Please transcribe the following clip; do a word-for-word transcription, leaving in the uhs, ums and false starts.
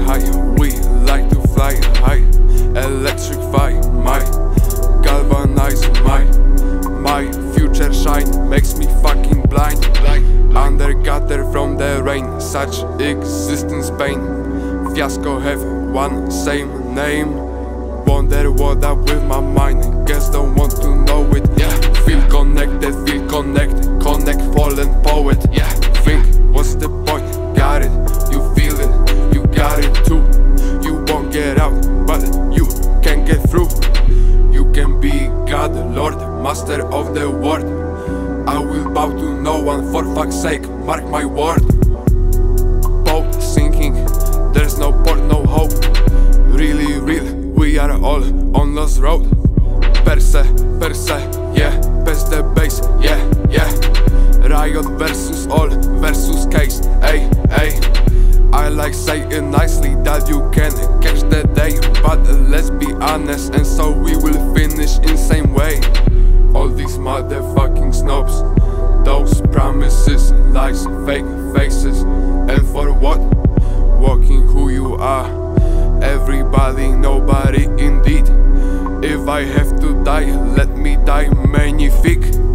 high, we like to fly high. Electrify my, galvanize my, my future shine makes me fucking blind. Under gutter from the rain, such existence pain. Fiasco have one same name. Wonder what up with my mind, guess don't want to know it. Yeah, feel connected, feel connected, connect fallen poet. Yeah, think what's the point? Got it, you feel it, you got it too. You won't get out, but you can get through. You can be God, Lord, master of the world. I will bow to no one for fuck's sake, mark my word. Boat sinking, there's no port, no hope. Really real, we are all on lost road. Per se, per se, yeah, best the bass, yeah, yeah. Riot versus all, versus case, ay, ay. I like saying nicely that you can catch the day, but let's be honest, and so we will finish in same way. All these motherfucking snobs, those promises, lies, fake faces, and for what? Walking who you are. Everybody, nobody indeed. If I have to die, let me die magnifique.